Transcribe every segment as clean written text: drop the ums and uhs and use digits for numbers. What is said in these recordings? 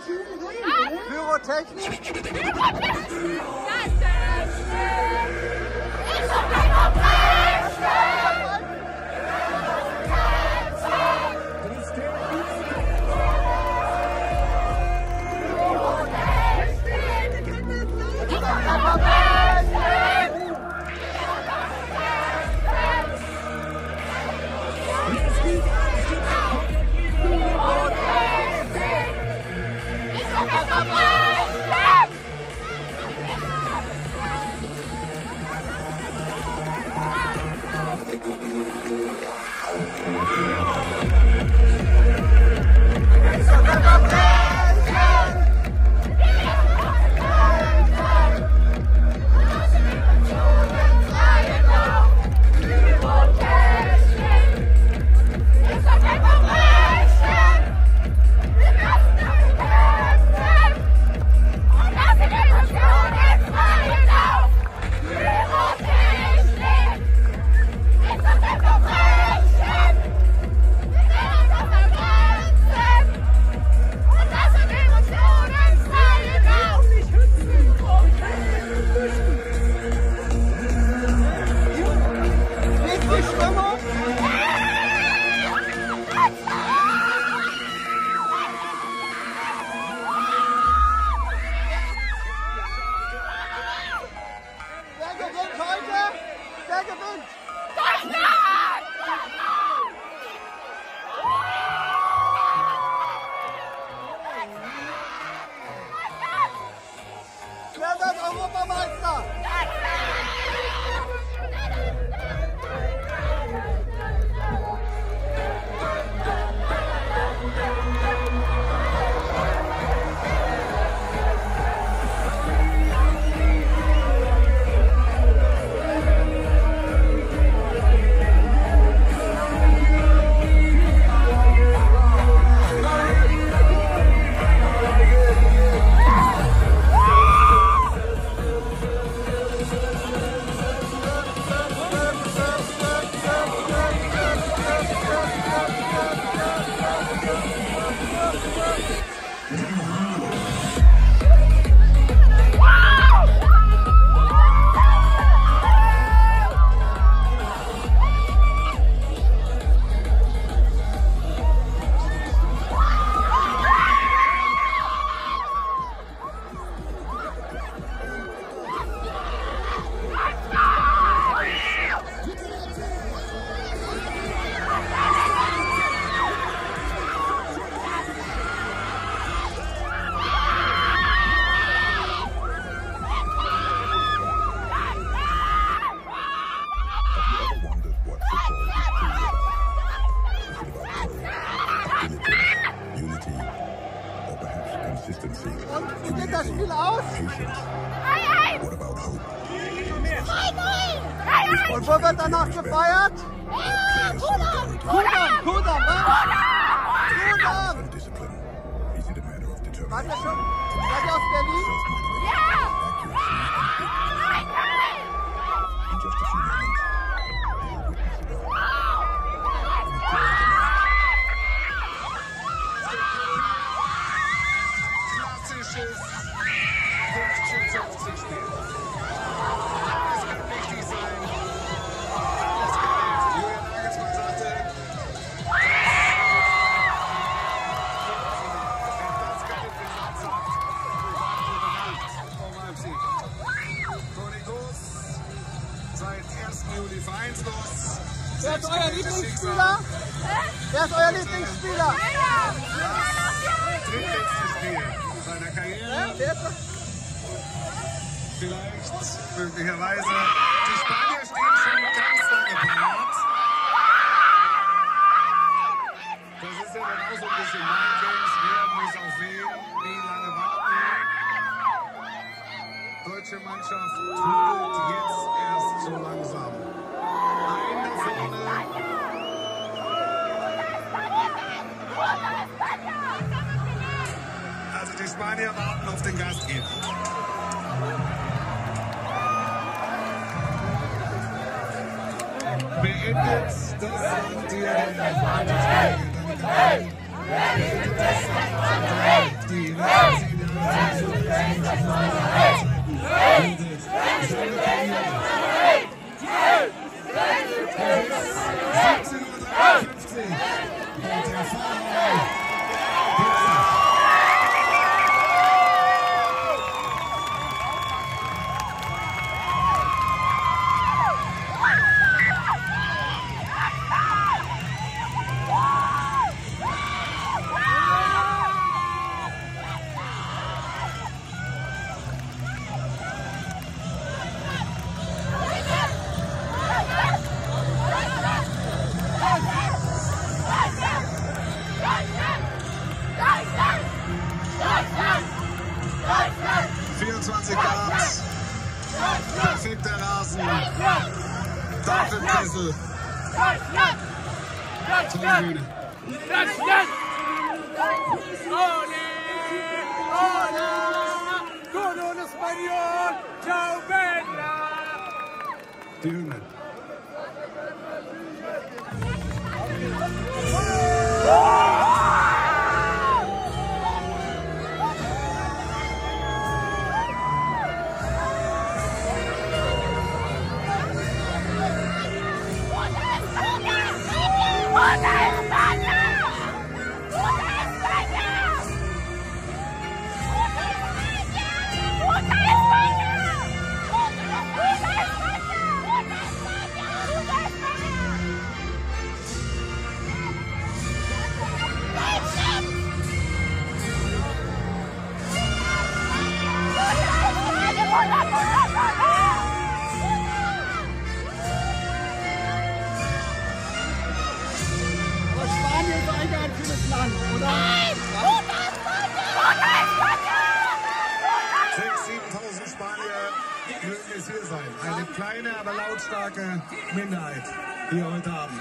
Pyrotechnik. Wer gewinnt? Deutschland! Wer wird Europameister? Und wie geht das Spiel aus? 3-1! Und wo wird danach gefeiert? Kudam! Kudam, was? Kudam! Wart ihr schon? Seid ihr aus Berlin? Ja! Wer ist euer Lieblingsspieler? Wer ist euer Lieblingsspieler? Drittletztes Spiel seiner Karriere. Vielleicht, möglicherweise. Die Spanier stehen schon ganz lange parat. Das ist ja dann auch so ein bisschen Mindgames. Wer muss auf wen? Wie lange warten? Deutsche Mannschaft trudelt jetzt erst so langsam. Ein da vorne. Also die Spanier warten auf den Gastgeber. Beendet das Sandtier der Vereinigung. die perfekter Rasen, Tafelkessel, tolle Bühne. Die Hymne. Spanien ist eigentlich ein schönes Land, oder? 6.000, 7.000 Spanier mögen es hier sein. Eine kleine, aber lautstarke Minderheit hier heute Abend.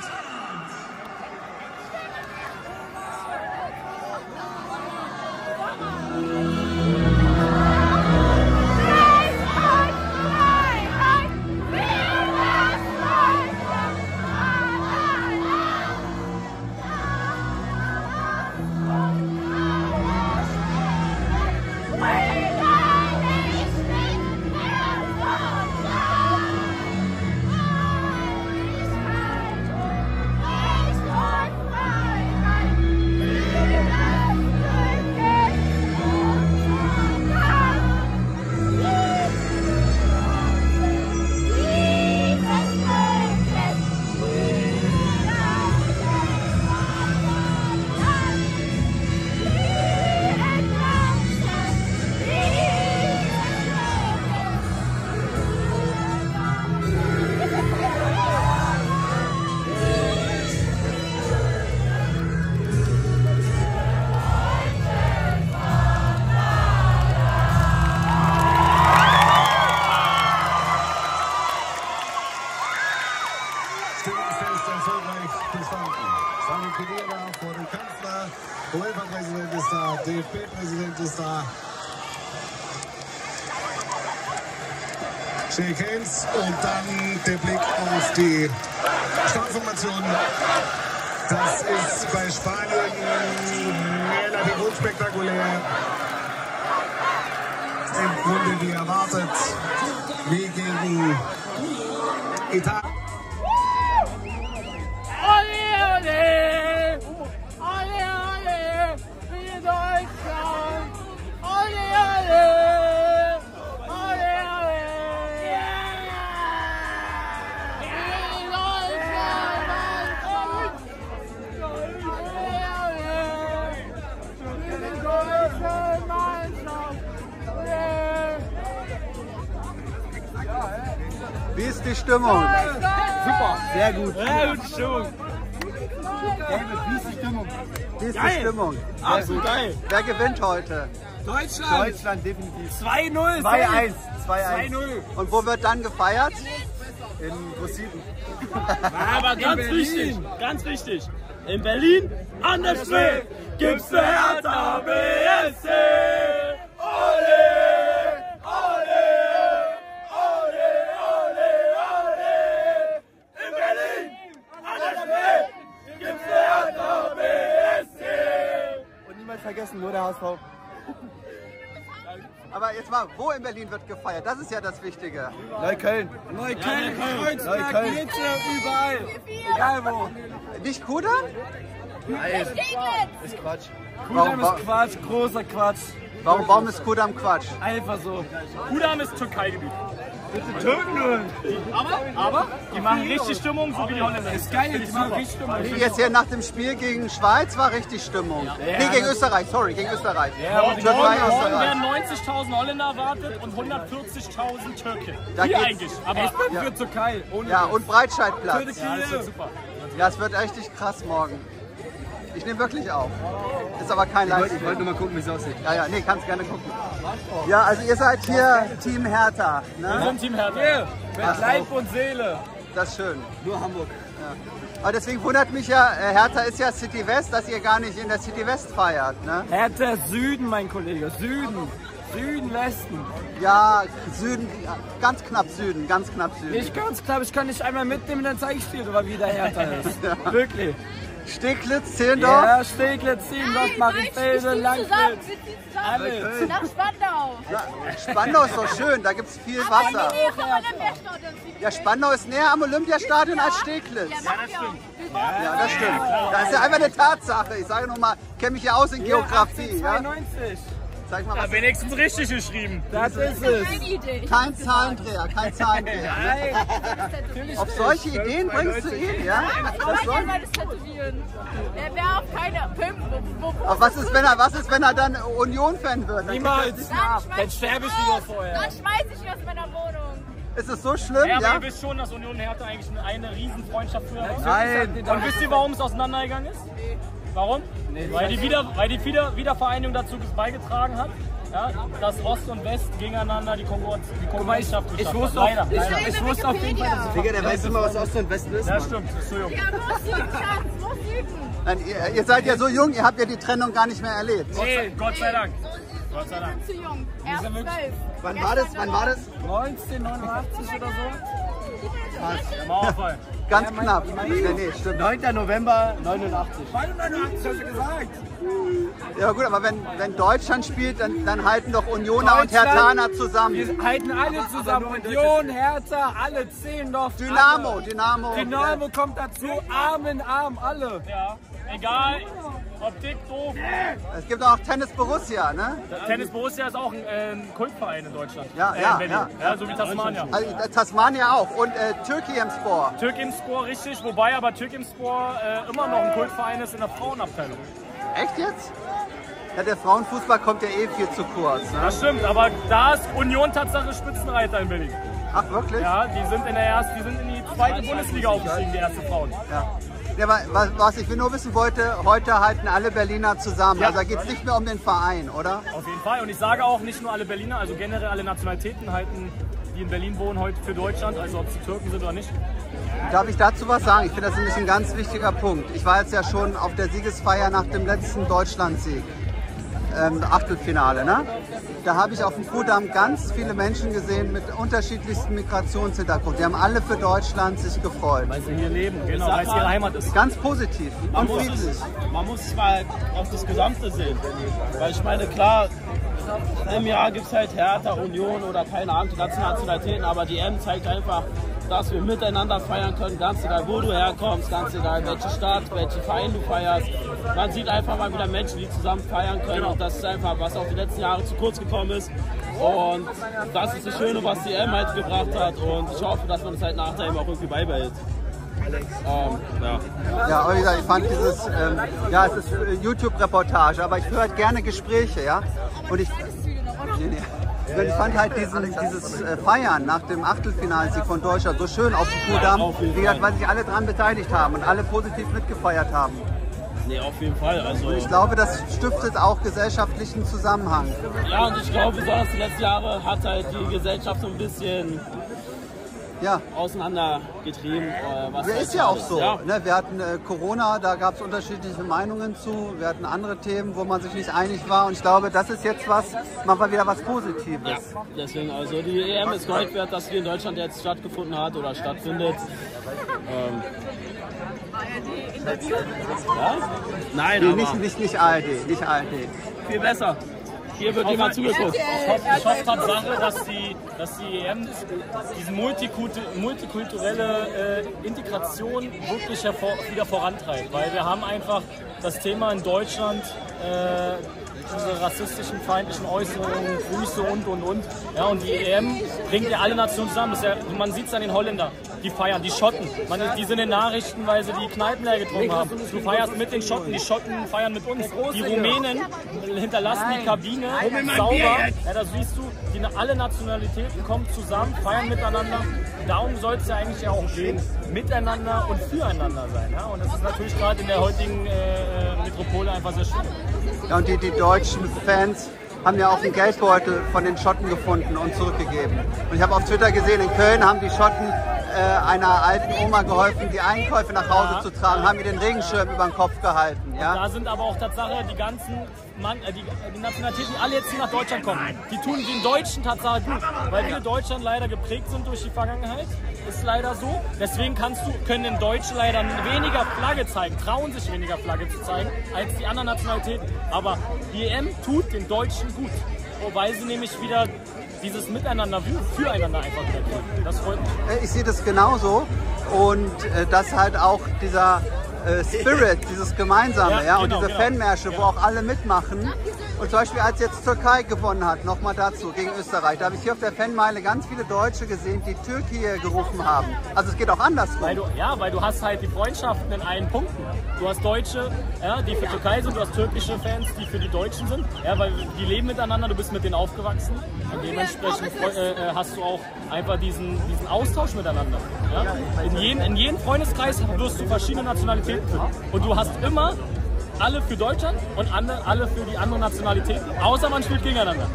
Vor dem Kanzler, UEFA-Präsident ist da, DFB-Präsident ist da. Shake hands und dann der Blick auf die Startformation. Das ist bei Spanien relativ unspektakulär. Im Grunde wie erwartet, wie gegen Italien. Wie ist die Stimmung? Super, sehr gut. Ja, gute Stimmung. Wie ist die Stimmung? Wie ist Geil. die Stimmung? Absolut geil. Wer gewinnt heute? Deutschland. Deutschland definitiv. 2-0. 2-1. 2-0. Und wo wird dann gefeiert? In Brasilien. Aber ganz wichtig, ganz wichtig. In Berlin an der Spree gibt's für Hertha BSC. Ole, ole, ole, ole, ole. In Berlin an der Spree gibt's für Hertha BSC. Und niemals vergessen, nur der HSV. Aber jetzt mal, wo in Berlin wird gefeiert? Das ist ja das Wichtige. Neukölln. Neukölln, Kreuzberg, geht's ja überall. Egal wo. Nicht Kudamm? Nein. Ist Quatsch. Kudamm ist Quatsch, großer Quatsch. Warum ist Kudamm Quatsch? Einfach so. Kudamm ist Türkei-Gebiet. Türken. Aber die machen richtig Stimmung, so wie die Holländer. Ist geil, die machen richtig Stimmung. Jetzt hier nach dem Spiel gegen Schweiz war richtig Stimmung. Nee, gegen Österreich, sorry, gegen Österreich. Morgen Türkei, Österreich. werden 90.000 Holländer erwartet und 140.000 Türken. Da Hier geht's- eigentlich. Aber Für Türkei. Ohne Ja, und Breitscheidplatz. ja, das wird super. Ja, es wird richtig krass morgen. Ich nehme wirklich auf. Ist aber kein Livestream. Ich wollte nur mal gucken, wie es aussieht. Ja, nee, kannst gerne gucken. Ja, also ihr seid hier Team Hertha, Wir ne? sind Team Hertha. Hier, mit Leib und Seele. Das ist schön. Nur Hamburg. Aber deswegen wundert mich ja, Hertha ist ja City West, dass ihr gar nicht in der City West feiert, ne? Hertha Süden, mein Kollege. Süden. Süden, Westen. Ja, Süden, ganz knapp Süden, ganz knapp Süden. Nicht ganz knapp, ich kann nicht einmal mitnehmen, dann zeige ich dir, wie der Hertha ist. Wirklich. Steglitz, Zehlendorf? Ja, Steglitz, Siemendorf, Marienfelde, Langfeld. Alle. Nach Spandau. Ja, Spandau ist doch schön, da gibt es viel Wasser. Ja, Spandau ist näher am Olympiastadion als Steglitz. Ja, das stimmt. Ja, das stimmt. Das ist ja einfach eine Tatsache. Ich sage nochmal, ich kenne mich ja aus in Geografie. Ja? 92. Zeig mal, was Wenigstens richtig geschrieben. Das ist es. Keine Idee. kein Zahlendreher, kein Zahlendreher. Auf solche Ideen bringst du ihn, ja? Aber ich kann mal das tätowieren. Der wäre auf keine 5. Aber was ist, wenn er dann Union-Fan wird? Niemals. Dann sterbe ich lieber vorher. Dann schmeiß ich ihn aus meiner Wohnung. Ist es so schlimm, Ja, aber ja? ihr wisst schon, dass Union Hertha eigentlich eine Riesenfreundschaft früher war. Nein. Und wisst ihr, warum es auseinandergegangen ist? Warum? Weil die Wiedervereinigung dazu beigetragen hat, ja, dass Ost und West gegeneinander die Konkurrenzschaft Ich wusste auf jeden Fall, dass Digga, der weiß immer, was Ost und West ist. Ja, stimmt, ist so jung. Ja, muss üben, Schatz, muss üben. Nein, ihr seid ja so jung, ihr habt ja die Trennung gar nicht mehr erlebt. Gott sei Dank. Gott sei Dank. Zu jung. Er ist 12. Wann war das? 1989 oder so. Mauerfall. Ganz knapp. Nee, stimmt. 9. November 89. 89 hast du gesagt. Ja gut, aber wenn Deutschland spielt, dann halten doch Unioner und Herthaner zusammen. Wir halten alle zusammen. Union, Hertha, alle 10 noch. Dynamo. Dynamo kommt dazu. Arm in Arm, alle. Ja, egal. Optik doof. Es gibt auch Tennis Borussia, ne? Tennis Borussia ist auch ein Kultverein in Deutschland. Ja, in ja, Berlin. ja. So wie Tasmania. Also, Tasmania auch. Und Türkiyemspor. Türkimspor richtig, wobei aber Türkimspor immer noch ein Kultverein ist in der Frauenabteilung. Echt jetzt? Ja, der Frauenfußball kommt ja eh viel zu kurz. Ne? Das stimmt, aber da ist Union Tatsache Spitzenreiter in Berlin. Ach wirklich? Ja, die sind in die zweite Bundesliga aufgestiegen, die ersten Frauen. Ja. Ja, aber was ich nur wissen wollte, heute halten alle Berliner zusammen. Ja. Also da geht es nicht mehr um den Verein, oder? Auf jeden Fall. Und ich sage auch, nicht nur alle Berliner, also generell alle Nationalitäten halten, die in Berlin wohnen, heute für Deutschland, also ob sie Türken sind oder nicht. Darf ich dazu was sagen? Ich finde das nämlich ein ganz wichtiger Punkt. Ich war jetzt ja schon auf der Siegesfeier nach dem letzten Deutschlandsieg. Achtelfinale, ne? Da habe ich auf dem Kudamm ganz viele Menschen gesehen mit unterschiedlichsten Migrationshintergrund. Die haben alle für Deutschland sich gefreut. Weil sie hier leben, genau, weil es ihre Heimat ist. Ganz positiv und friedlich. Man muss es mal auf das Gesamte sehen. Weil ich meine, klar, im Jahr gibt es halt Hertha, Union oder keine Ahnung, die ganzen Nationalitäten, aber die EM zeigt einfach, dass wir miteinander feiern können, ganz egal wo du herkommst, ganz egal welche Stadt, welchen Verein du feierst. Man sieht einfach mal wieder Menschen, die zusammen feiern können und das ist einfach, was auch die letzten Jahre zu kurz gekommen ist. Und das ist das Schöne, was die EM halt gebracht hat und ich hoffe, dass man das halt nach der EM auch irgendwie beibehält. Ja, aber wie gesagt, ich fand dieses, ja, es ist YouTube-Reportage, aber ich höre halt gerne Gespräche, ja. Und ich Ich fand halt dieses Feiern nach dem Achtelfinalsieg von Deutschland so schön auf dem Kudamm, wie gesagt, weil sich alle daran beteiligt haben und alle positiv mitgefeiert haben. Nee, auf jeden Fall. Also, Ich glaube, das stiftet auch gesellschaftlichen Zusammenhang. ja, und ich glaube, besonders die letzten Jahre hat halt die Gesellschaft so ein bisschen Ja, auseinandergetrieben. Was das halt ist ja auch alles. so. Ja. Ne? Wir hatten Corona, da gab es unterschiedliche Meinungen zu. Wir hatten andere Themen, wo man sich nicht einig war. Und ich glaube, das ist jetzt mal wieder was Positives. Ja, deswegen, also die EM ist Gold wert, dass die in Deutschland jetzt stattgefunden hat oder stattfindet. Ja? Nein, Nee, aber nicht ARD, nicht ARD. viel besser. Hier wird jemand zugeguckt. Ich hoffe Tatsache, dass die EM diese multikulturelle Integration wirklich wieder vorantreibt. Weil wir haben einfach das Thema in Deutschland, diese rassistischen, feindlichen Äußerungen, Grüße und. Ja, und die EM bringt ja alle Nationen zusammen. Das ist ja, man sieht es an den Holländern, die feiern, die Schotten. Die sind in Nachrichten, weil sie die Kneipen leer getrunken haben. Du feierst mit den Schotten, die Schotten feiern mit uns. Die Rumänen hinterlassen die Kabine sauber. Ja, da siehst du, alle Nationalitäten kommen zusammen, feiern miteinander. Darum soll es ja eigentlich auch gehen, miteinander und füreinander sein. Ja? Und das ist natürlich gerade in der heutigen Metropole einfach sehr schön. Ja, und die deutschen Fans haben ja auch einen Geldbeutel von den Schotten gefunden und zurückgegeben. Und ich habe auf Twitter gesehen, in Köln haben die Schotten einer alten Oma geholfen, die Einkäufe nach Hause zu tragen, haben ihr den Regenschirm über den Kopf gehalten. Ja? Und da sind aber auch Tatsache die ganzen die Nationalitäten, die alle jetzt hier nach Deutschland kommen, die tun den Deutschen Tatsache gut, weil wir Deutschland leider geprägt sind durch die Vergangenheit, ist leider so. Deswegen können den Deutschen leider weniger Flagge zeigen, trauen sich weniger Flagge zu zeigen, als die anderen Nationalitäten. Aber die EM tut den Deutschen gut, weil sie nämlich wieder dieses Miteinander, füreinander einfach wieder tun. Das freut mich. Ich sehe das genauso und dass halt auch dieser Spirit, dieses Gemeinsame, ja, und diese Fanmärsche, wo auch alle mitmachen. Und zum Beispiel, als jetzt Türkei gewonnen hat, nochmal dazu, gegen Österreich, da habe ich hier auf der Fanmeile ganz viele Deutsche gesehen, die Türkei gerufen haben. Also es geht auch andersrum. Weil du hast halt die Freundschaften in allen Punkten. Du hast Deutsche, ja, die für Türkei sind, du hast türkische Fans, die für die Deutschen sind, ja, weil die leben miteinander, du bist mit denen aufgewachsen. Und dementsprechend hast du auch einfach diesen Austausch miteinander. Ja? In jedem Freundeskreis wirst du verschiedene Nationalitäten finden. Und du hast immer alle für Deutschland und alle für die anderen Nationalitäten, außer man spielt gegeneinander.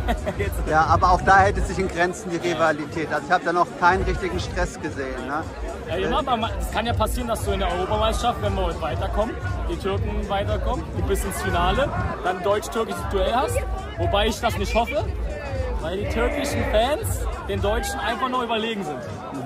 Ja, aber auch da hält es sich in Grenzen, die Rivalität. Also ich habe da noch keinen richtigen Stress gesehen. Ne? Ja, es kann ja passieren, dass du in der Europameisterschaft, wenn wir heute weiterkommen, die Türken weiterkommen, du bist ins Finale, dann ein deutsch-türkisches Duell hast, wobei ich das nicht hoffe, weil die türkischen Fans den Deutschen einfach nur überlegen sind.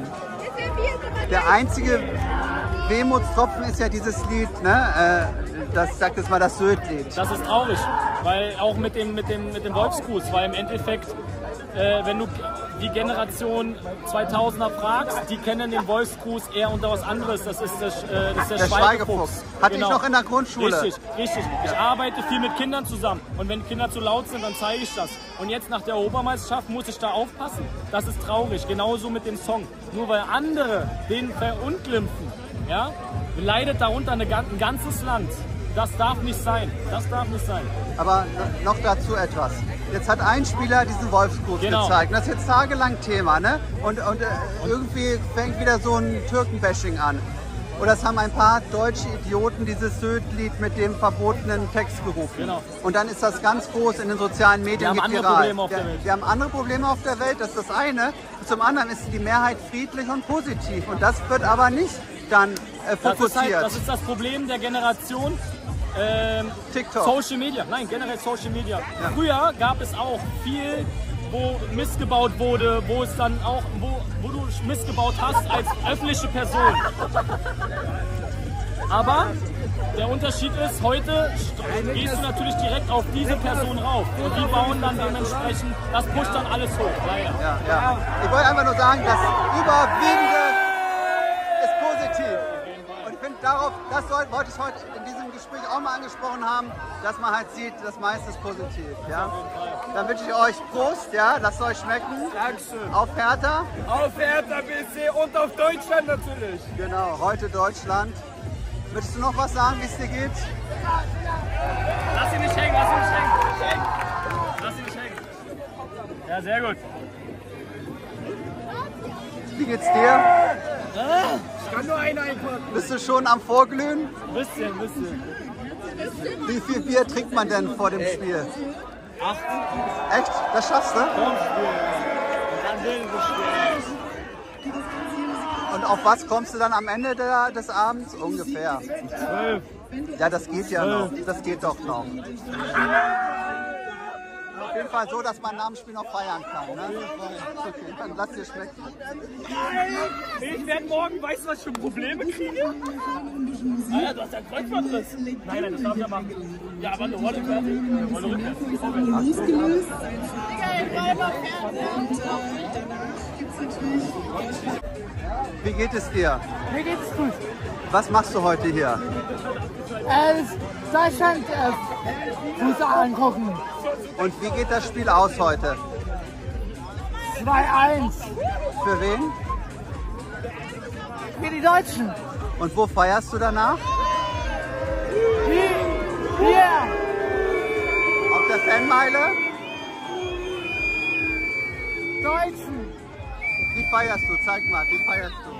Der einzige Wehmutstropfen ist ja dieses Lied, ne? Das sagt jetzt mal das Sylt-Lied. Das ist traurig, weil auch mit dem Wolfsgruß, weil im Endeffekt, wenn du die Generation 2000er fragst, die kennen den Wolfsgruß eher unter was anderes. Das ist der Schweigefuchs. Hatte ich noch in der Grundschule. Richtig. Ich arbeite viel mit Kindern zusammen und wenn Kinder zu laut sind, dann zeige ich das. Und jetzt nach der Europameisterschaft muss ich da aufpassen. Das ist traurig, genauso mit dem Song. Nur weil andere den verunglimpfen, ja, leidet darunter ein ganzes Land. Das darf nicht sein. Das darf nicht sein. Aber noch dazu etwas. Jetzt hat ein Spieler diesen Wolfsgruß gezeigt. Das ist jetzt tagelang Thema, ne? Und irgendwie fängt wieder so ein Türkenbashing an. Oder es haben ein paar deutsche Idioten dieses Sylt-Lied mit dem verbotenen Text gerufen. Genau. Und dann ist das ganz groß in den sozialen Medien. Wir haben andere Probleme auf der Welt. Wir haben andere Probleme auf der Welt, das ist das eine. Und zum anderen ist die Mehrheit friedlich und positiv. Und das wird aber nicht dann fokussiert. Das ist das Problem der Generation TikTok. Social Media. Nein, generell Social Media. Ja. Früher gab es auch viel, wo missgebaut wurde, wo es dann auch, wo du missgebaut hast als öffentliche Person. Aber der Unterschied ist, heute gehst du natürlich direkt auf diese Person rauf. Und die bauen dann dementsprechend, das pusht dann alles hoch. Leider. Ja. Ich wollte einfach nur sagen, das Überwiegende ist positiv. Und ich finde, das wollte ich heute in diesem Gespräch auch mal angesprochen haben, dass man halt sieht, das meiste ist positiv. Ja? Dann wünsche ich euch Prost, ja? Lasst es euch schmecken. Dankeschön. Auf Hertha. Auf Hertha BSC und auf Deutschland natürlich. Genau, heute Deutschland. Möchtest du noch was sagen, wie es dir geht? Lass ihn nicht hängen, Lass ihn nicht hängen. Ja, sehr gut. Wie geht's dir? Ich kann nur einen einpacken. Bist du schon am Vorglühen? Bisschen. Wie viel Bier trinkt man denn vor dem Spiel? 8. Echt? Das schaffst du? Und auf was kommst du dann am Ende des Abends? Ungefähr. 12. Ja, das geht ja noch. Das geht doch noch. Auf jeden Fall so, dass man nach dem Spiel noch feiern kann. Ne? Okay, dann lass dir schmecken. Ich werde morgen, weißt du, was ich für Probleme kriege? Alter, du hast ja einen Kreuzbandriss. Nein, das darf ich ja machen. Ja, aber eine Rolle fertig. Eine Rolle rückwärts. Wie geht es dir? Mir geht's gut. Was machst du heute hier? Deutschland Fußball angucken. Und wie geht das Spiel aus heute? 2-1 Für wen? für die Deutschen. Und wo feierst du danach? Hier. Auf der Fanmeile? Deutschen. Wie feierst du? Zeig mal, wie feierst du?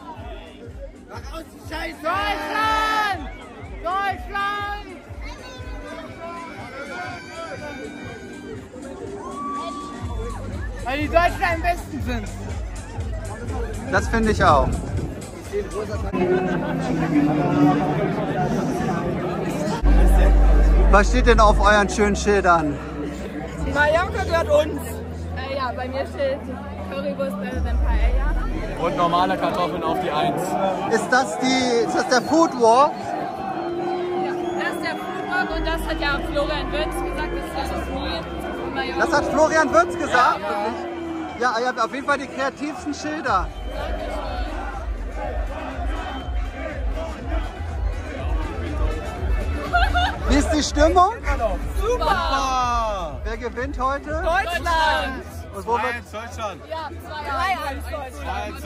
Deutschland! Deutschland! Weil die Deutschen am besten sind. Das finde ich auch. Was steht denn auf euren schönen Schildern? Mallorca gehört uns. Ja, bei mir steht Currywurst better than Paella. Und normale Kartoffeln auf die 1. Ist das der Food War? Ja, das ist der Foodwalk und das hat ja Florian Wirtz gesagt, das ist ja das Ziel von Mallorca. Das hat Florian Wirtz gesagt? Ja. Ja, ihr habt auf jeden Fall die kreativsten Schilder. Wie ist die Stimmung? Super! Wer gewinnt heute? Deutschland! Und wo wird Deutschland. Ja, 2-1 Deutschland.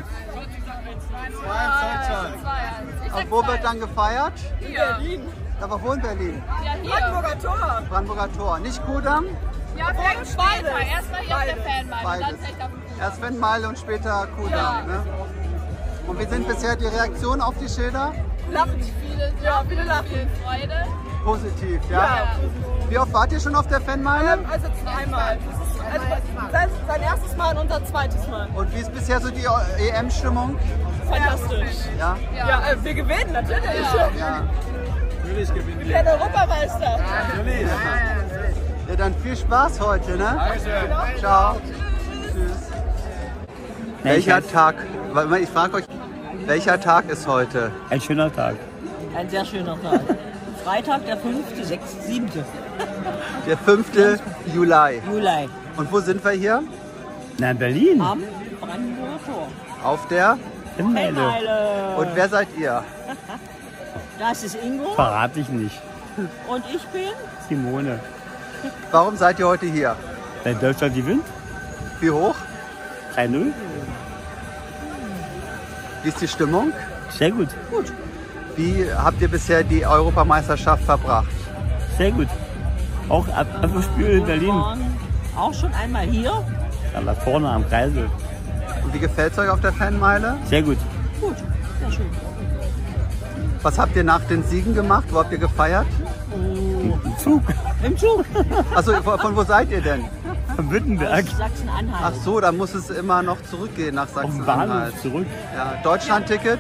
2-1. Und wo wird dann gefeiert? Hier. Aber wo in Berlin? Ja, hier. Brandenburger Tor. Brandenburger Tor. Nicht Kudamm? Ja, vielleicht später. Erstmal hier auf der Fanmeile, Beides. dann vielleicht auf dem Kudamm. Erst Fanmeile und später Kudamm. Ja. Ne? Und wie sind bisher die Reaktionen auf die Schilder? Lachen. Viele Lachen. Viel Freude. Positiv, ja? Wie oft wart ihr schon auf der Fanmeile? Also zweimal. Das ist sein erstes Mal und unser zweites Mal. Und wie ist bisher so die EM-Stimmung? Fantastisch. Ja? Ja, wir gewinnen natürlich. Ja. Natürlich gewinnen Wir werden Europameister. Ja, dann viel Spaß heute, ne? Dankeschön. Ciao. Tschüss. Welcher Tag, ich frage euch, welcher Tag ist heute? Ein schöner Tag. Ein sehr schöner Tag. Freitag, der 5., 6., 7. Der 5. Juli. Juli. Und wo sind wir hier? Na, Berlin. Am Brandenburger Tor. Auf der? Fanmeile. Fanmeile. Und wer seid ihr? Das ist Ingo Verrate ich nicht. und ich bin Simone. Warum seid ihr heute hier? Wenn Deutschland gewinnt, Wie hoch? 3-0. Wie ist die Stimmung? Sehr gut. Wie habt ihr bisher die Europameisterschaft verbracht? Sehr gut. Auch ab dem Spiel in Berlin. waren auch schon einmal hier. Da vorne am Kreisel. Und wie gefällt es euch auf der Fanmeile? Sehr gut. Gut, sehr schön. Was habt ihr nach den Siegen gemacht? Wo habt ihr gefeiert? Im Zug. Im Zug. Also von wo seid ihr denn? Am Württemberg. Ach Sachsen-Anhalt. so, da muss es immer noch zurückgehen nach Auf dem Sachsen-Anhalt. Bahnhof zurück. Ja, Deutschland-Ticket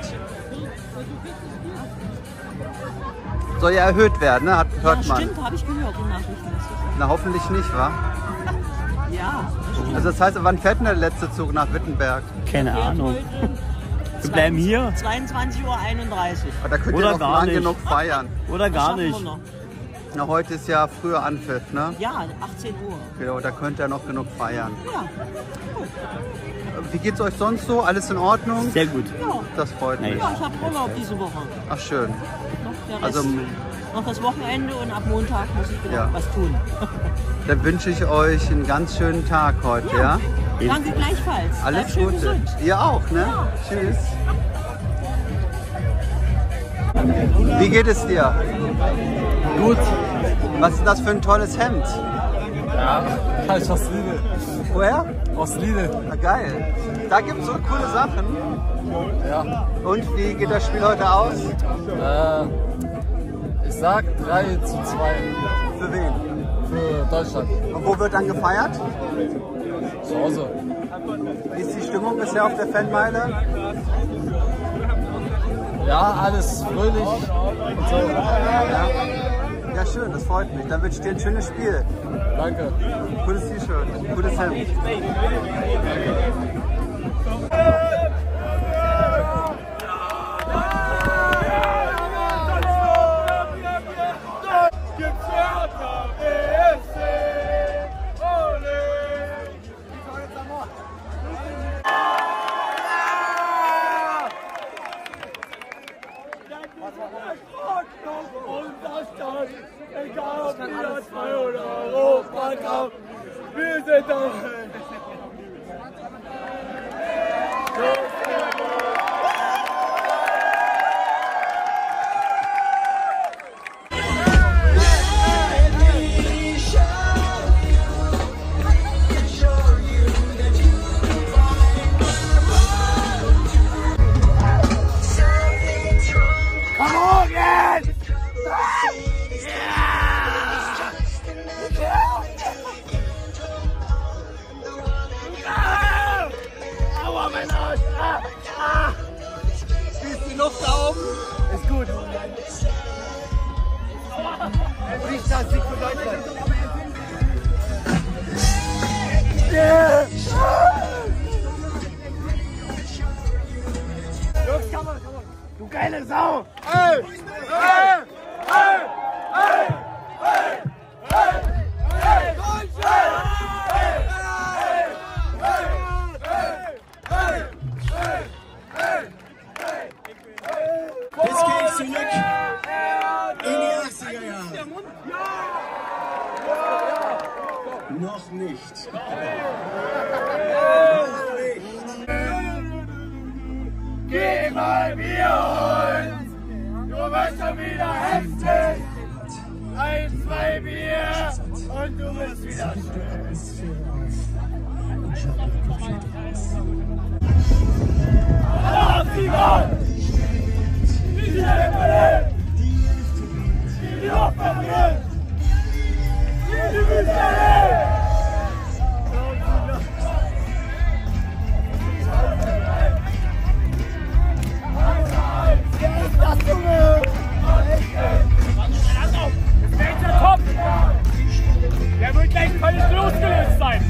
soll ja erhöht werden, ne? Hört man. Stimmt, habe ich gehört, die Nachrichten. Na, hoffentlich nicht, wa? Ja. Also das heißt, wann fährt denn der letzte Zug nach Wittenberg? Keine Ahnung. Wir bleiben hier 22:31 Uhr. Aber da könnt ihr Oder noch gar lang nicht. genug feiern. oder gar Schaffen wir nicht. noch. Na, heute ist ja früher Anpfiff, ne? Ja, 18 Uhr. Genau, da könnt ihr noch genug feiern. Ja. Wie geht's euch sonst so? Alles in Ordnung? Sehr gut. Das freut mich. Ja, ich habe Urlaub diese Woche. Ach, schön. Noch, der Rest, Also, noch das Wochenende und ab Montag muss ich wieder Ja. was tun. dann wünsche ich euch einen ganz schönen Tag heute, ja? Danke gleichfalls. Bleib Alles schön Gute. gesund. Ihr auch, ne? Tschüss. Wie geht es dir? Gut. Was ist das für ein tolles Hemd? Ja, ich aus Lidl. Woher? Aus Lidl. Na, geil. Da gibt es so coole Sachen. Ja. Und wie geht das Spiel heute aus? Ich sag 3:2 Für wen? für Deutschland. Und wo wird dann gefeiert? Zu Hause. Wie ist die Stimmung bisher auf der Fanmeile? Ja, alles fröhlich und so. Ja. Ja, schön, das freut mich. Dann wünsche ich dir ein schönes Spiel. Danke. Cooles T-Shirt, cooles Hemd. Egal ob wir 2 oder Europacup, wir sind doch. Come on, yes! Aua, mein Arsch! Wie ist die Luft da oben? Ist gut. Riecht das Sieg für Deutschland. Yeah. Jungs, komm mal. Du geile Sau! Ey! Ey! Ey! Ey! Ey! Ey! Ey! Deutschland! Jetzt gehe ich zurück in die 80er Jahre. Noch nicht. Geh mal Bier uns! Du wirst schon wieder heftig! 1, 2 Bier und du bist wieder Der wird gleich völlig losgelöst sein.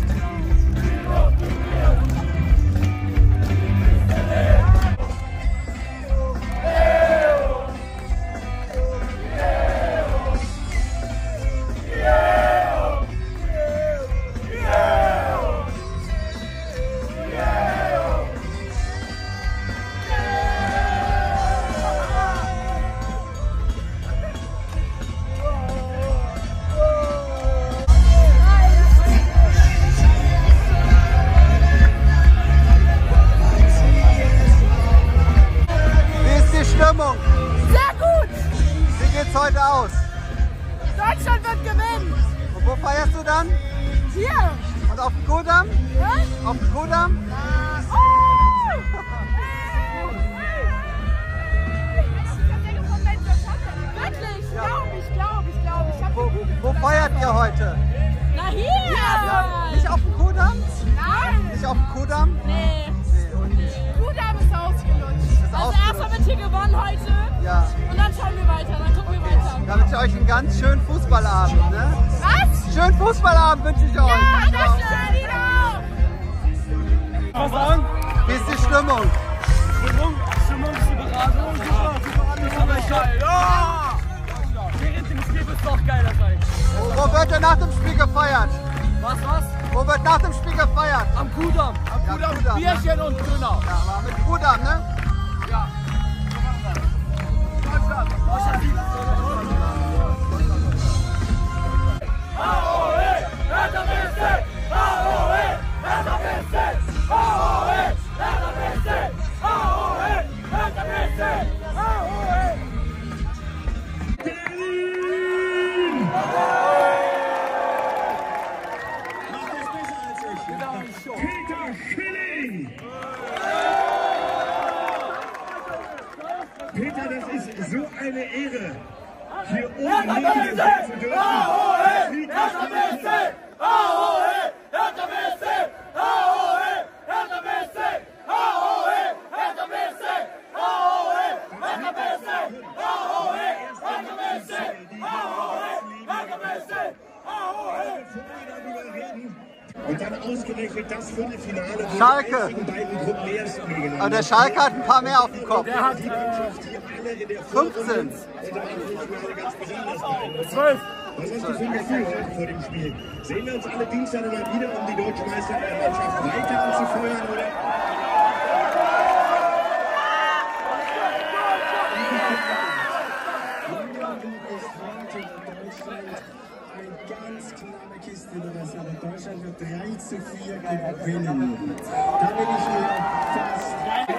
Sehr gut! Wie geht's heute aus? Deutschland wird gewinnen! Und wo feierst du dann? Hier! Und auf dem Kudamm? Was? Auf dem Kudamm? Wirklich? Ich Wo feiert ihr heute? Na hier! Ja, nicht auf dem Kudamm? Nein! Nicht auf dem Kudamm? Nee. Kudamm ist ausgelutscht. Also erstmal wird hier gewonnen heute. Ja. Und dann schauen wir weiter, dann gucken wir weiter. Dann wünsche ich euch einen ganz schönen Fußballabend, ne? Was? Schönen Fußballabend wünsche ich euch. Ja, das schön, Dino! Was sagen? Wie ist die Stimmung? Stimmung ist Überraschung. Super, aber geil. Ja! Während dem Spiel wird es noch geiler sein. Wo wird denn nach dem Spiel gefeiert? Was? Wo wird nach dem Spiel gefeiert? Am Kudamm. Am Kudamm, Kudamm, Bierchen und Döner. Ja, aber mit Kudamm, ne? Ja. Deutschland. AOE, Hertha BSC! AOE, Hertha BSC! AOE, Hertha BSC! AOE, Hertha BSC! AOE! Macht es besser als ich. Peter Schilling! Peter, das ist so eine Ehre, hier oben neben dir sein zu dürfen. Hertha BSC! AOE! Hertha BSC! AOE! Hertha BSC! AOE! Hertha BSC! AOE! Hertha BSC! AOE! Hertha BSC! AOE! Und dann ausgerechnet das Viertelfinale, wo Schalke. die einzigen beiden Gruppenersten gegeneinander. Aber der Schalke hat ein paar mehr auf dem Kopf. Der hat 15. 12. Was hast du für ein Gefühl heute vor dem Spiel? Sehen wir uns alle Dienstag mal wieder, um die deutsche Meistermannschaft weiter anzufeuern, oder? Eine ganz klare Kiste, aber Deutschland wird 3:4 gewinnen. Da bin ich mir fast.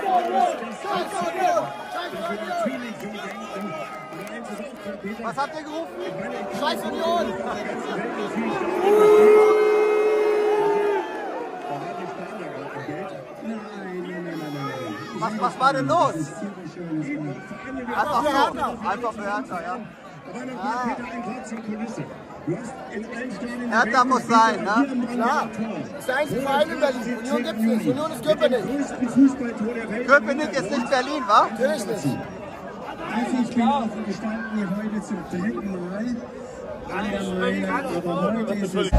Was habt ihr gerufen? Scheiß Union! Was war denn los? Einfach so. Einfach für Hertha, ja. Hertha muss sein, ne? Klar, das ist der einzige Verein in Berlin. Union gibt's nicht. Union ist Köpenick. Köpenick ist nicht Berlin, wa? Natürlich nicht. Also ich bin offen gestanden hier heute zum 3. Mal an der Meinung, aber heute ist es...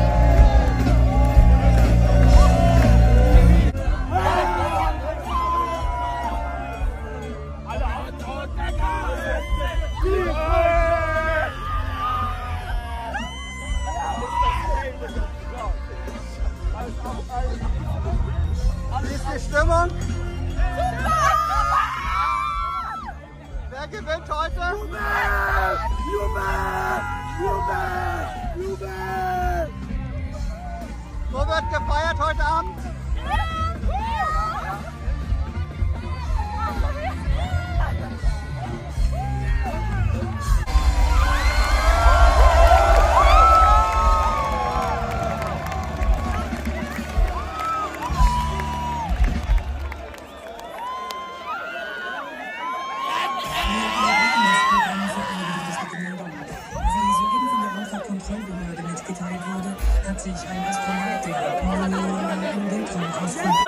Wie ist die Stimmung? Wer gewinnt heute? Wo wird gefeiert heute Abend? Kontrollbehörde mitgeteilt wurde, hat sich ein Astronaut der im Weltraum ausgeführt.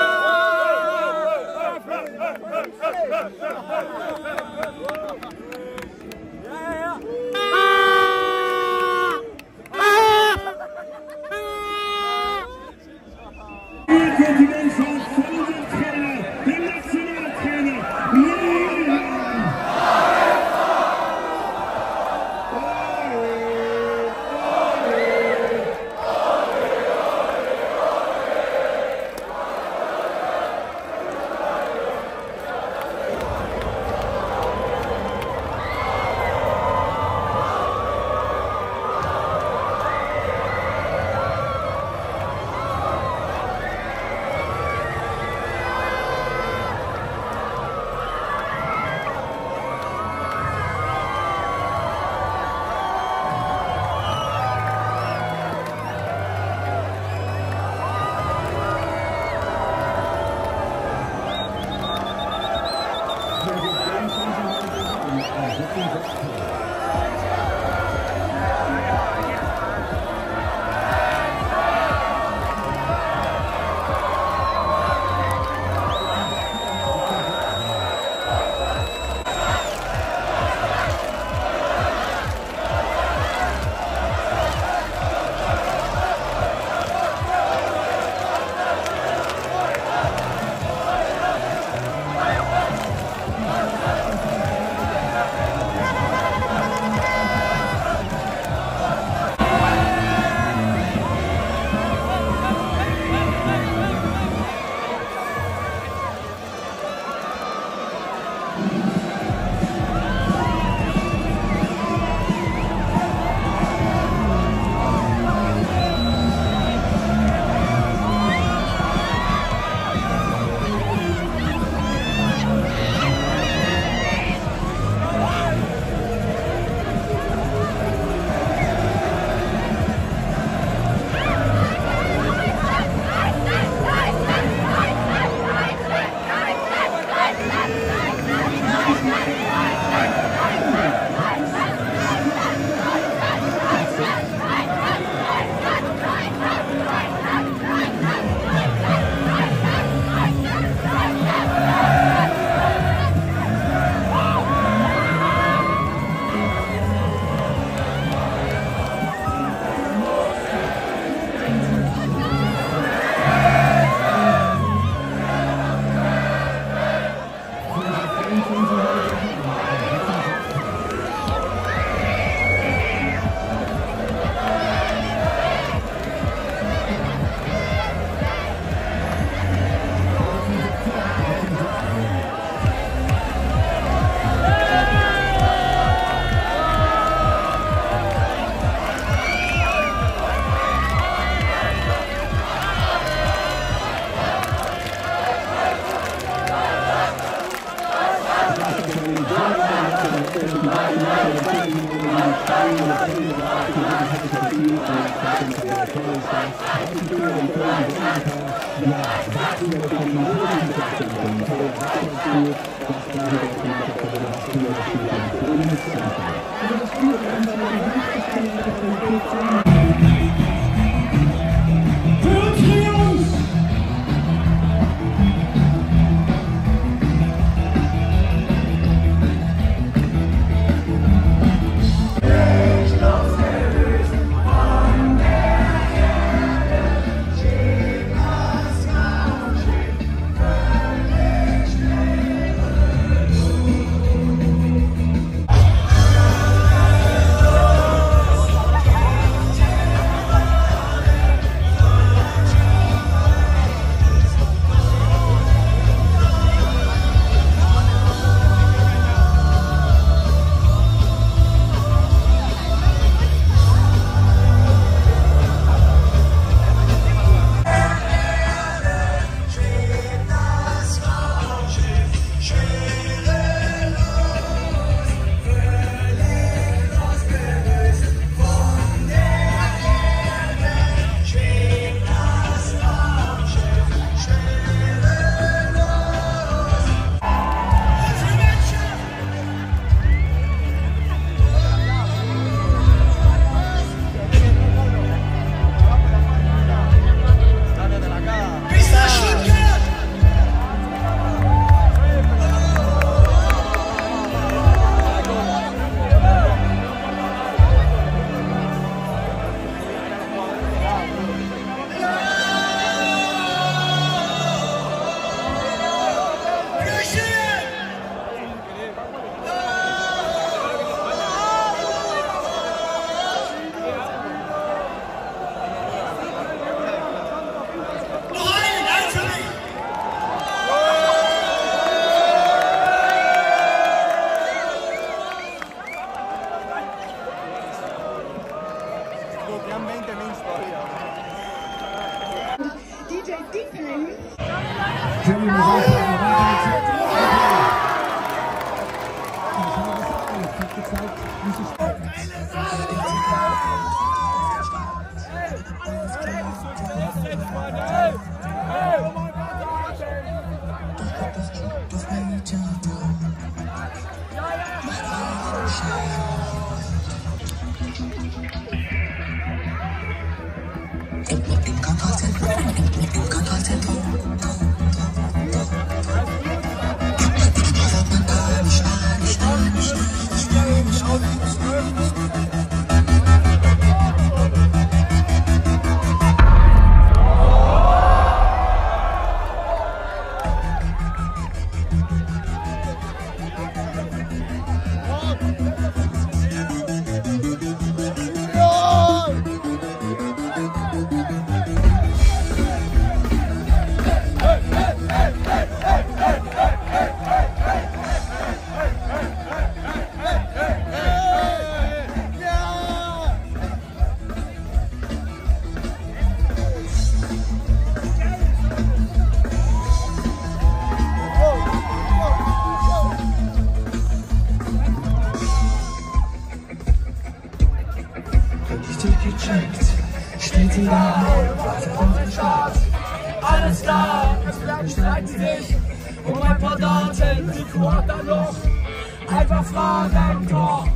Alles klar, es bleibt streiten sich um ein paar Daten, die Quarter noch. Einfach fragen doch.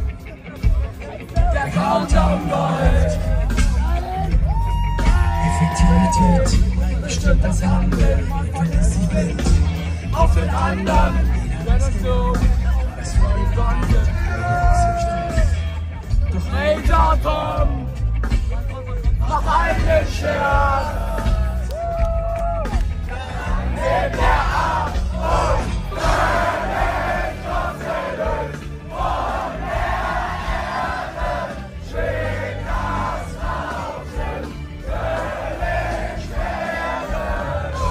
Der Countdown läuft. Effektivität bestimmt das Handeln, verlässt sich blind auf den anderen. Wenn es so es verwandelt. Doch hey Datum, mach einen Scherz. Nimm der ab und brennt uns erlöst von der Erde. Schwingt das Rauschen, völlig schwerelos.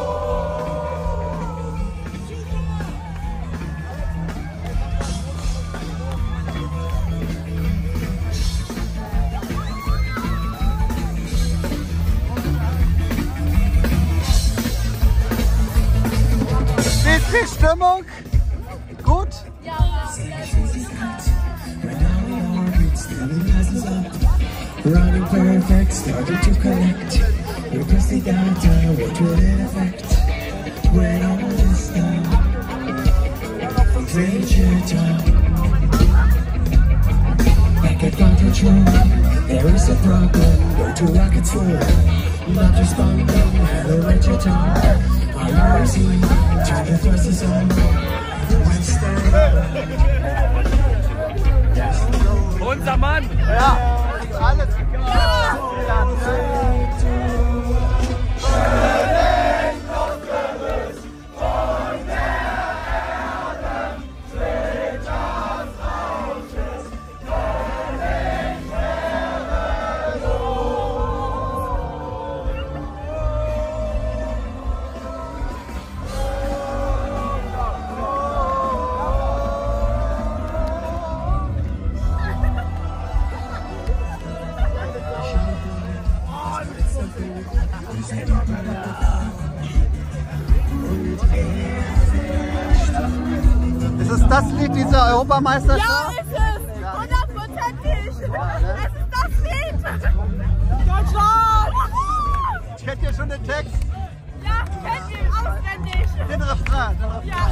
Wie ist die Stimmung? Gut? Ja. running perfect, started to collect. We pressed the data, what would it affect? When all this done, things your time. Back at ground control, there is a problem. Go to rocket full, not responding. Hello at your tongue. Are you racing? Turn the thrusters on. Unser Mann! Ja, alles klar. Ist es das Lied dieser Europameisterschaft? Ja, ist es! 100%ig! Es ist das Lied! Deutschland! Kennt ihr schon den Text? Ja, kennt ihn auswendig! Den Refrain. Ja.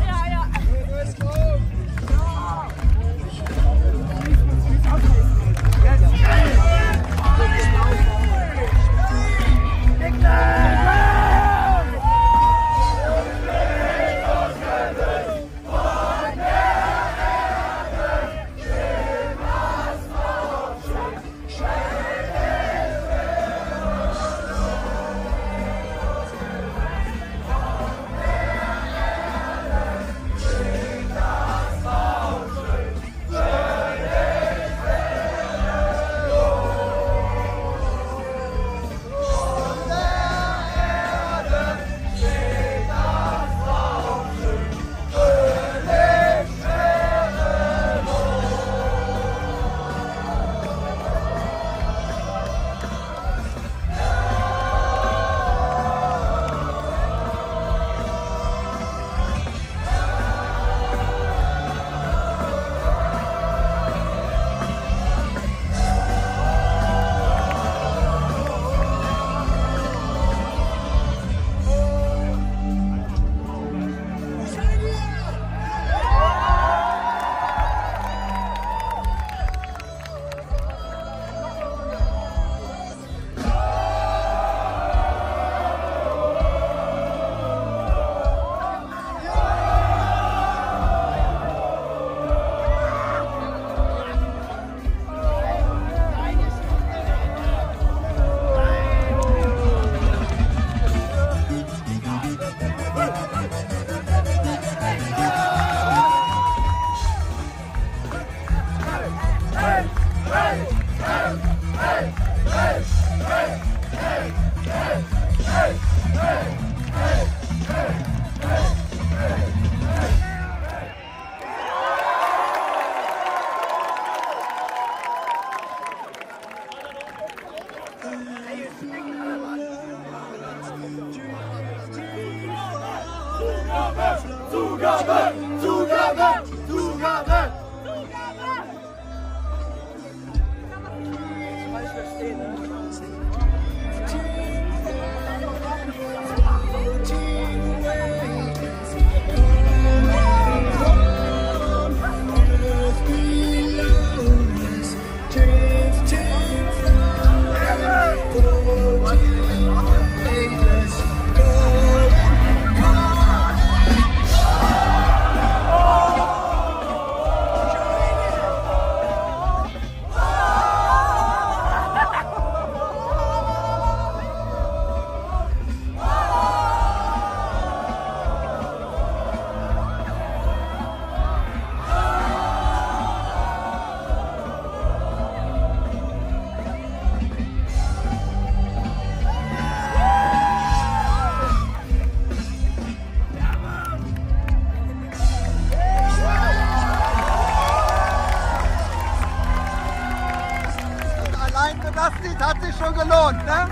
Das Lied hat sich schon gelohnt, ne?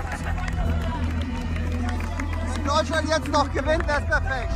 Wenn Deutschland jetzt noch gewinnt, wäre es perfekt.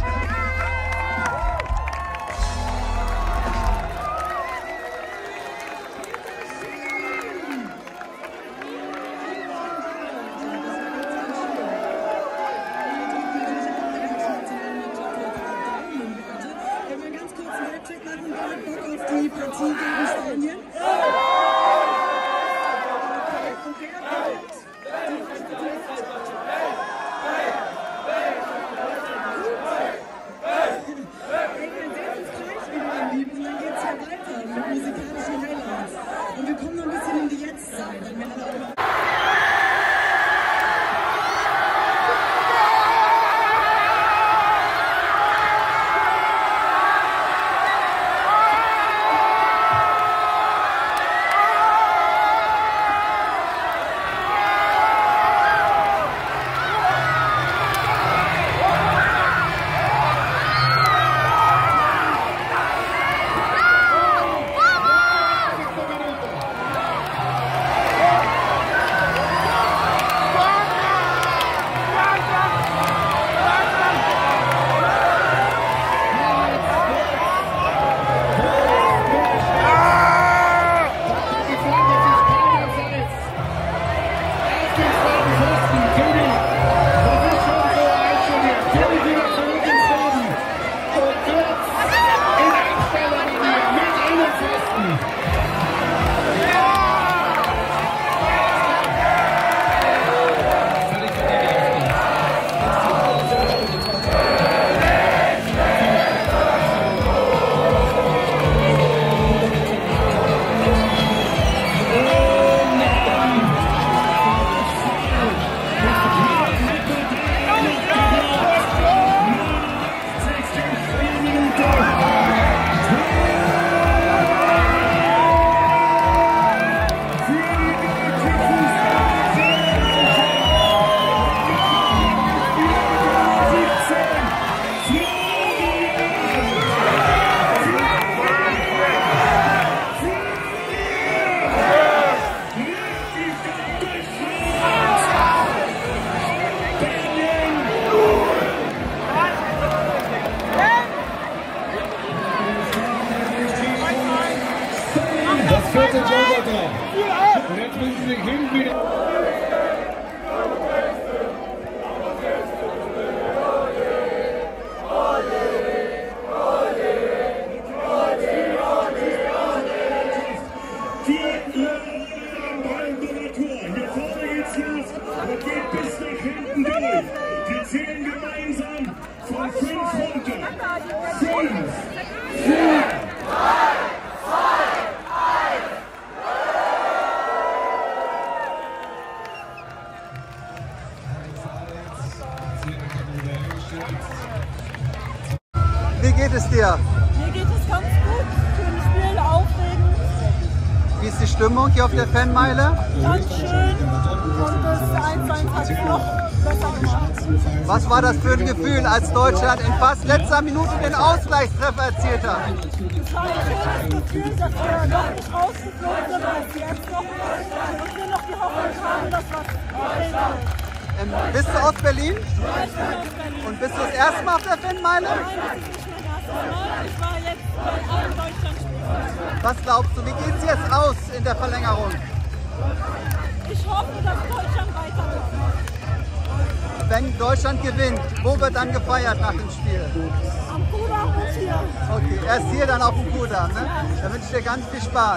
Wie geht es dir? Mir geht es ganz gut. Schönes Spiel, aufregend. Wie ist die Stimmung hier auf der Fanmeile? Ganz schön. Und das 1:1 hat es noch besser gemacht. Was war das für ein Gefühl, als Deutschland in fast letzter Minute den Ausgleichstreffer erzielt hat? Es war ein schönes Gefühl, dass wir noch nicht rausgeflogen sind, als jetzt noch und wir noch die Hoffnung haben, dass was okay wird. Bist du aus Berlin? Ja, ich bin aus Berlin. Und bist du das erste Mal auf der Fanmeile? Nein, das ist nicht mein erstes Mal. Ich war jetzt bei allen Deutschlandspielen. Was glaubst du, wie geht es jetzt aus in der Verlängerung? Ich hoffe, dass Deutschland weitermacht. Wenn Deutschland gewinnt, wo wird dann gefeiert nach dem Spiel? Am Kudamm und hier. Okay, erst hier, dann auf dem Kudamm. Ne? Da wünsche ich dir ganz viel Spaß.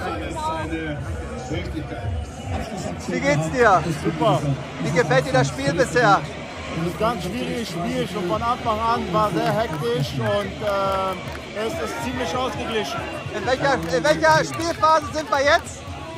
Wie geht's dir? Super. Wie gefällt dir das Spiel bisher? Das ist ein ganz schwieriges Spiel. Schon von Anfang an war sehr hektisch und es ist ziemlich ausgeglichen. In welcher Spielphase sind wir jetzt?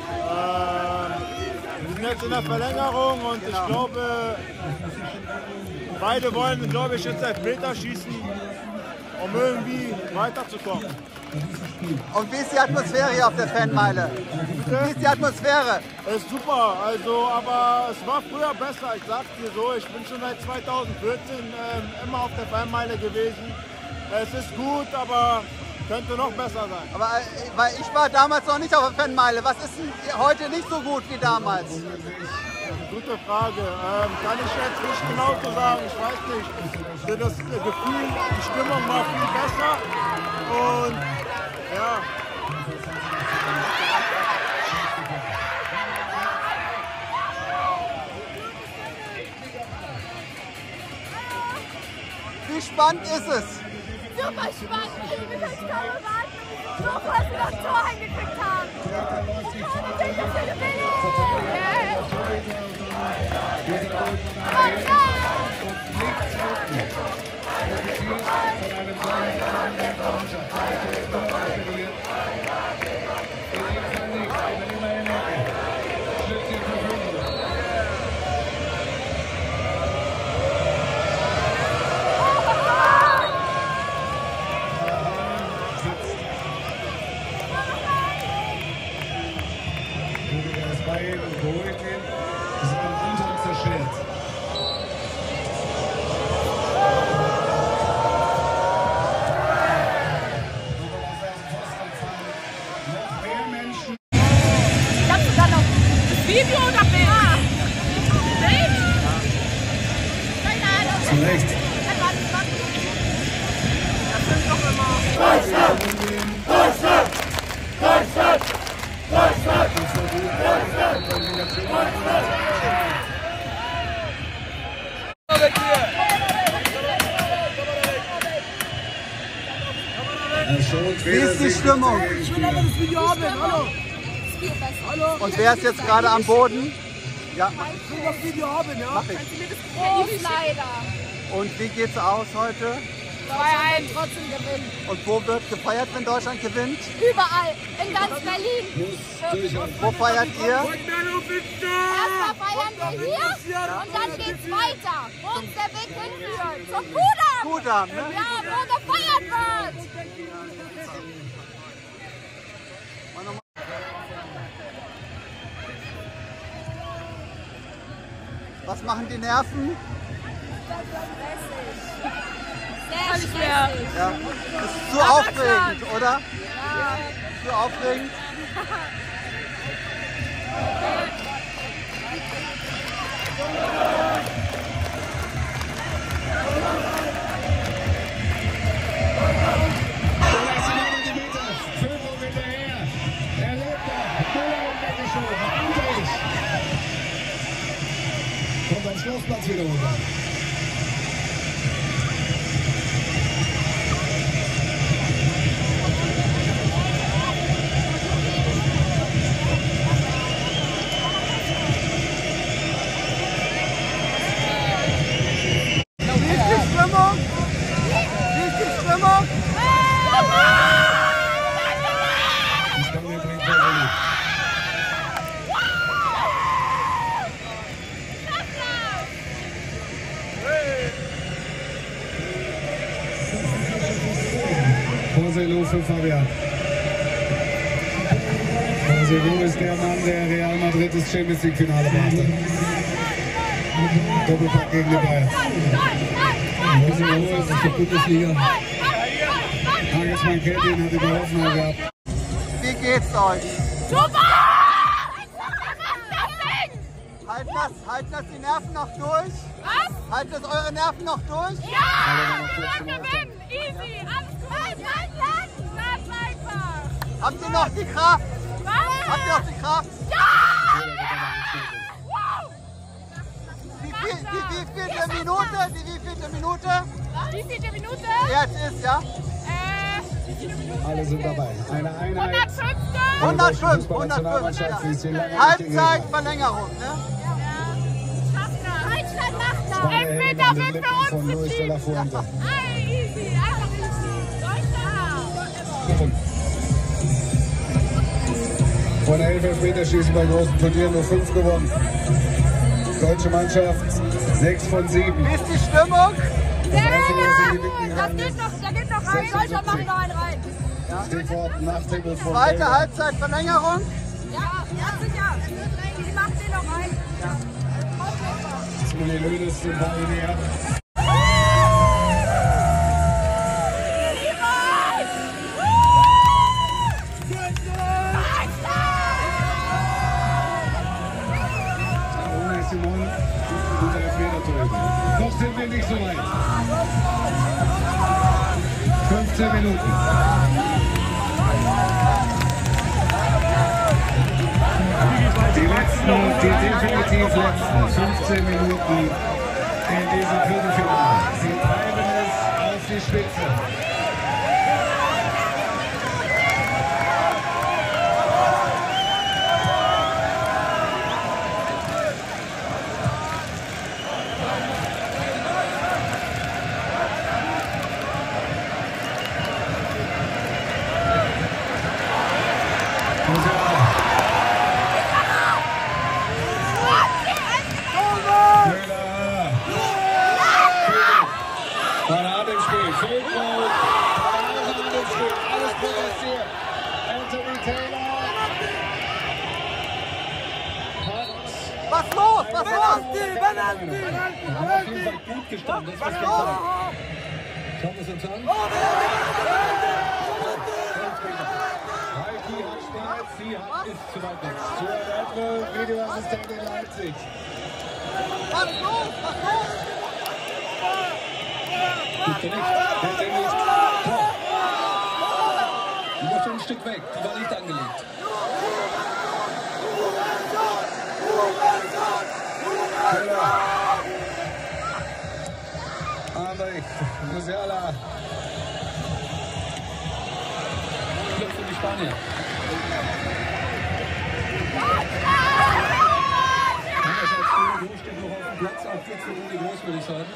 Wir sind jetzt in der Verlängerung und ich glaube, beide wollen, glaube ich, jetzt Elfmeter schießen, um irgendwie weiterzukommen. Und wie ist die Atmosphäre hier auf der Fanmeile? Wie ist die Atmosphäre? Es ist super, also, aber es war früher besser, ich sag's dir so. Ich bin schon seit 2014 immer auf der Fanmeile gewesen. Es ist gut, aber könnte noch besser sein. Aber weil ich war damals noch nicht auf der Fanmeile. Was ist denn heute nicht so gut wie damals? Gute Frage. Kann ich jetzt nicht genau so sagen, ich weiß nicht. Das Gefühl, die Stimmung war viel besser und ja. Wie spannend ist es? Super spannend. Wir können es kaum erwarten, so dass wir das Tor eingekriegt haben. Ich dass wir gewinnen. Video oder Bild? Bild? Zurecht. Deutschland! Deutschland! Deutschland! Deutschland! Wie ist die Stimmung? Ich will aber das Video haben, hallo! Und wer ist jetzt gerade am Boden? Ja, Ich will das Video haben, ja? mach ich. Leider. Und wie geht's aus heute? 2-1 trotzdem gewinnen. Und wo wird gefeiert, wenn Deutschland gewinnt? Überall. In ganz Berlin. Wo feiert ihr? Erstmal feiern wir hier und dann geht's weiter. Wo uns der Weg hinführt. Zum Kudamm. Kudamm, ne? Ja, wo gefeiert wird. Was machen die Nerven? Sehr stressig. Ja. Das ist zu aufregend, oder? Ja. Zu aufregend? Kommt ein Schlussplatz wieder runter. Wie ist die Stimmung? Wie ist die Stimmung? Die Spanier bringt Caroline. Joselu für Fabian. Joselu ist der Mann, der Real Madrid das Champions League Finale brachte. Doppelpack gegen die Bayern. Joselu ist eine gute Flieger. Nagelsmann kennt ihn, hat die Behoffnung gehabt. Wie geht's euch? Super! Halten das die Nerven noch durch? Was? Halten das eure Nerven noch durch? Ja! Wir gewinnen! Easy! Alles gut! Ganz einfach! Habt ihr noch die Kraft? Was? Habt ihr noch die Kraft? Ja! Wie vielte Minute? Wie vielte Minute? Wie vielte Minute? Jetzt ist, ja? Alle sind dabei. Eine Einheit. 105, ja. Halbzeit, Verlängerung, ne? Entweder wird für uns von Luis de la Fuente. easy, einfach easy. Deutschland! Von 11 Elfmeterschießen bei großen Turnieren nur 5 gewonnen. Deutsche Mannschaft 6 von 7. Wie ist die Stimmung? Da geht noch rein. Deutschland macht noch einen rein. Stichwort Nachtippel von Zweite Halbzeit, Verlängerung. Ja, sicher. Die macht den noch rein. Uli Hoeneß den Ball näher. Ohne Simon, guter Elfmeter-Torhüter. Noch sind wir nicht so weit. 15 Minuten. Die definitiv letzten 15 Minuten in diesem Viertelfinale. Sie treiben es auf die Spitze. Was los? Was los? Gut gestanden, das was wir sagen. Schauen wir es uns an. Heidi hat Spaß, sie ist zu weit weg. Zu einer Videoassistentin Leipzig. Was los? Was los? Bitte nicht, bitte nicht. Die war schon ein Stück weg, die war nicht angelegt. André, Musiala. Glück für die Spanier. Anders als früher, du steht noch auf dem Platz, auch jetzt für Uli Groß, würde ich sagen.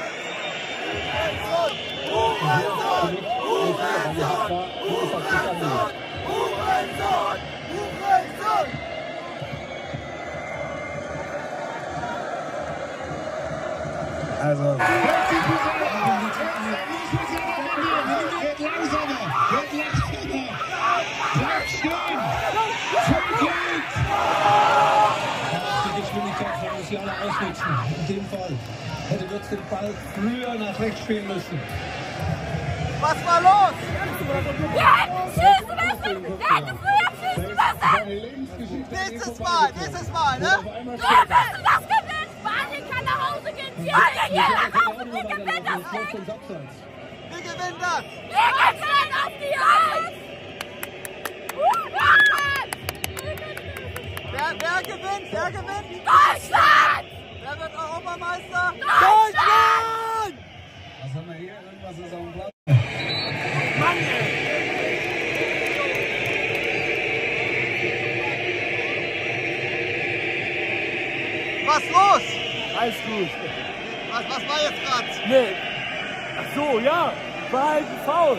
Also. Wird langsamer, wird langsamer. Bleibt stehen. Vergeht. Die Geschwindigkeit von Musiala ausnutzen. In dem Fall hätte Wirtz den Ball früher nach rechts spielen müssen. Was war los? Wir hätten schießen müssen! Wir hätten früher schießen müssen! Nächstes Mal, ne? Wir müssen das gewinnen! Spanien kann nach Hause gehen! Spanien geht nach Hause! Wir gewinnen das Ding! Wir gewinnen das! Wir gewinnen auf die Eins! Wer gewinnt? Wer gewinnt? Deutschland! Wer wird Europameister? Deutschland! Was haben wir hier? Irgendwas ist auf dem Platz. Was los? Alles gut. Was war jetzt gerade? Nee. Ach so, ja. War halt ein Foul.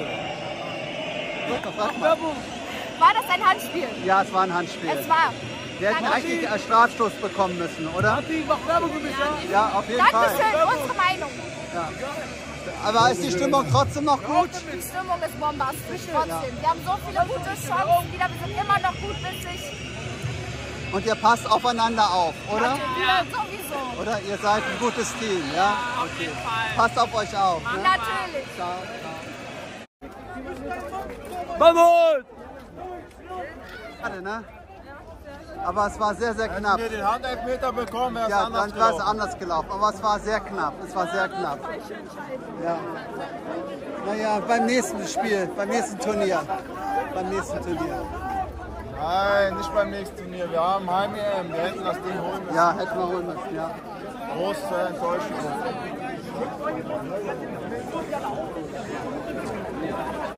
War das ein Handspiel? Ja, es war ein Handspiel. Es war. Wir hätten eigentlich einen Strafstoß bekommen müssen, oder? Mach Werbung für mich, ja? Ja, auf jeden Fall. Dankeschön, unsere Meinung. Ja. Aber ist die Stimmung trotzdem noch gut? Die Stimmung ist bombastisch, trotzdem. Wir haben so viele gute Chancen wieder, wir sind immer noch gutwitzig. Und ihr passt aufeinander auf, oder? Ja, sowieso. Oder ihr seid ein gutes Team, ja? Auf jeden Fall. Passt auf euch auf. Ne? Natürlich. Vamos! Schade, ne? Aber es war sehr, sehr knapp. Hätten wir den Handelfmeter bekommen, wäre es Ja, anders dann wäre es gelaufen. anders gelaufen. Aber es war sehr knapp. Es war sehr knapp. Ja. Naja, beim nächsten Spiel, beim nächsten Turnier. Beim nächsten Turnier. Nein, nicht beim nächsten Turnier. Wir haben Heim-EM. Wir hätten das Ding holen müssen. Ja, hätten wir holen müssen, ja. Große Enttäuschung.